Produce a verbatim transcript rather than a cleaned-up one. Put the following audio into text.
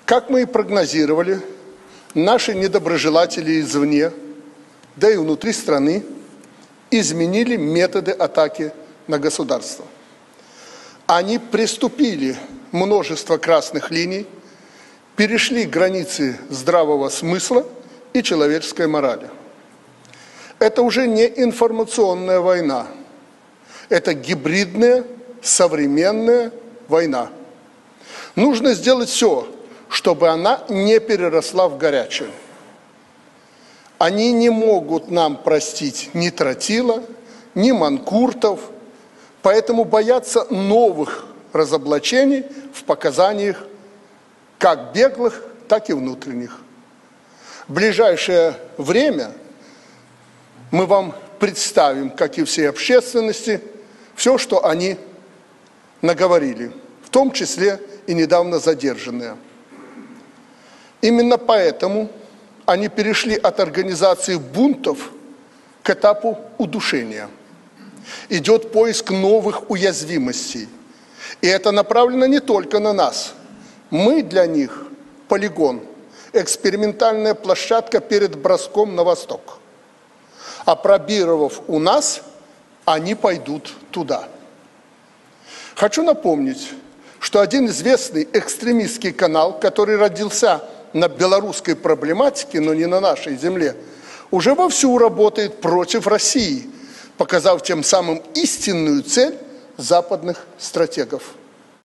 Как мы и прогнозировали, наши недоброжелатели извне, да и внутри страны, изменили методы атаки на государство. Они приступили множество красных линий, перешли границы здравого смысла и человеческой морали. Это уже не информационная война, это гибридная, современная война. Нужно сделать все, чтобы она не переросла в горячую. Они не могут нам простить ни тротила, ни манкуртов, поэтому боятся новых разоблачений в показаниях как беглых, так и внутренних. В ближайшее время мы вам представим, как и всей общественности, все, что они наговорили, в том числе и недавно задержанные. Именно поэтому они перешли от организации бунтов к этапу удушения. Идет поиск новых уязвимостей. И это направлено не только на нас. Мы для них полигон, экспериментальная площадка перед броском на восток. А пробировав у нас, они пойдут туда. Хочу напомнить, что один известный экстремистский канал, который родился на белорусской проблематике, но не на нашей земле, уже вовсю работает против России, показав тем самым истинную цель западных стратегов.